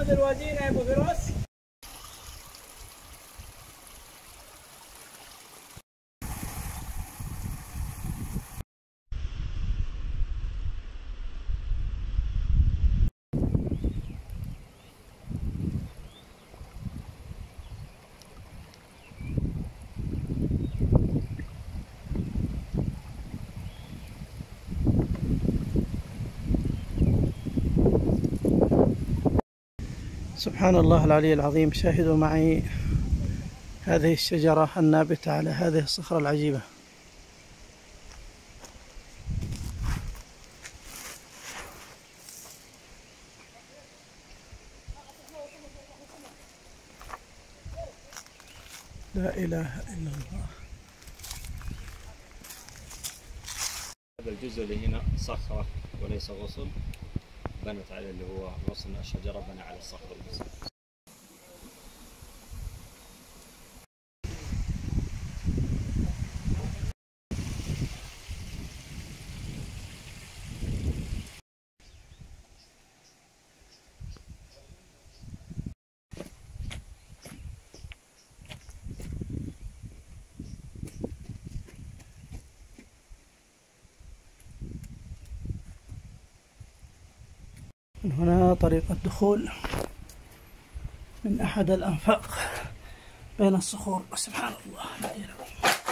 محمد الوادينا يا ابو فراس. سبحان الله العلي العظيم. شاهدوا معي هذه الشجرة النابتة على هذه الصخرة العجيبة. لا إله إلا الله. هذا الجزء اللي هنا صخرة وليس غصن، بنت على اللي هو غصن الشجرة، بنى على الصخرة الغصن. من هنا طريق الدخول من أحد الأنفاق بين الصخور. سبحان الله العلي العظيم.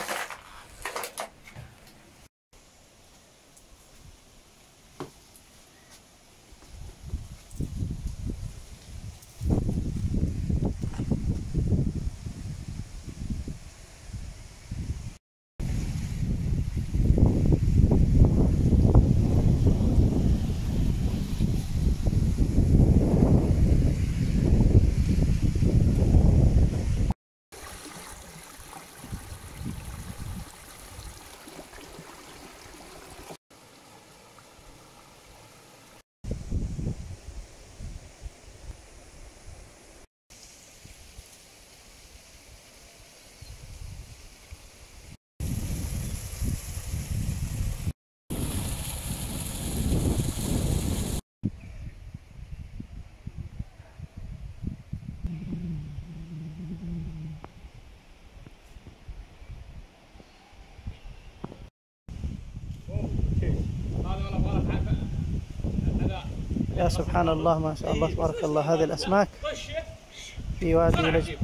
يا سبحان الله، ما شاء الله تبارك الله. هذه الأسماك في وادي لجب.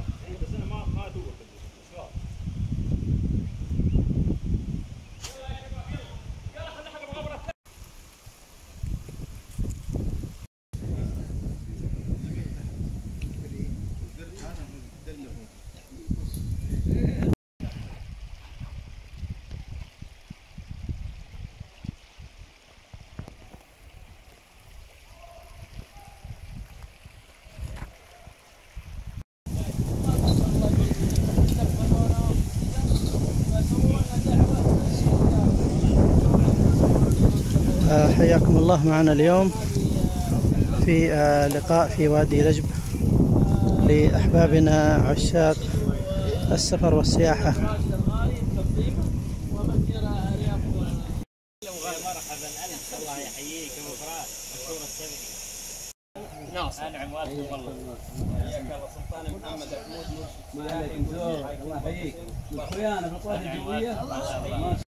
حياكم الله معنا اليوم في لقاء في وادي لجب لأحبابنا عشاق السفر والسياحة. الله يحييك ابو فراس. مشهور السبع ناصر. انعم والدكم والله. حياك الله سلطان محمد محمود. ما عليكم زور. الله يحييك. اخويانا في القوات الجوية.